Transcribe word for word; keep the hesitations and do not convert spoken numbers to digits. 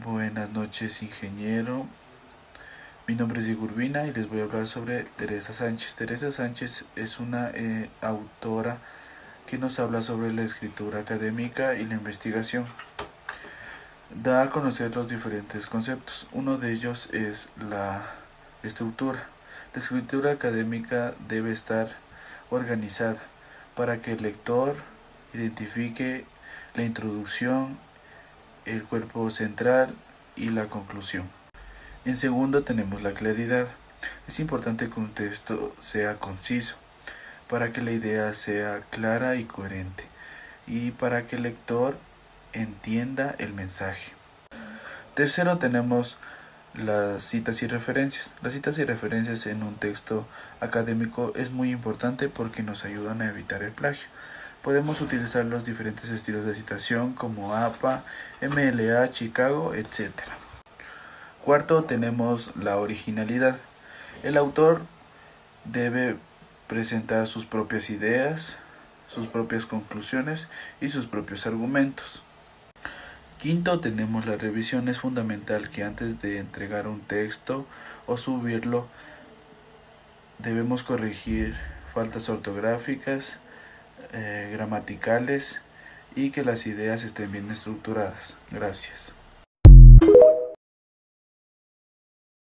Buenas noches, ingeniero. Mi nombre es Diego Urbina y les voy a hablar sobre Teresa Sánchez. Teresa Sánchez es una eh, autora que nos habla sobre la escritura académica y la investigación. Da a conocer los diferentes conceptos. Uno de ellos es la estructura. La escritura académica debe estar organizada para que el lector identifique la introducción, el cuerpo central y la conclusión. En segundo tenemos la claridad. Es importante que un texto sea conciso, para que la idea sea clara y coherente, y para que el lector entienda el mensaje. Tercero tenemos las citas y referencias. Las citas y referencias en un texto académico es muy importante porque nos ayudan a evitar el plagio. Podemos utilizar los diferentes estilos de citación como A P A, M L A, Chicago, etcétera. Cuarto, tenemos la originalidad. El autor debe presentar sus propias ideas, sus propias conclusiones y sus propios argumentos. Quinto, tenemos la revisión. Es fundamental que antes de entregar un texto o subirlo, debemos corregir faltas ortográficas, eh, gramaticales y que las ideas estén bien estructuradas. Gracias.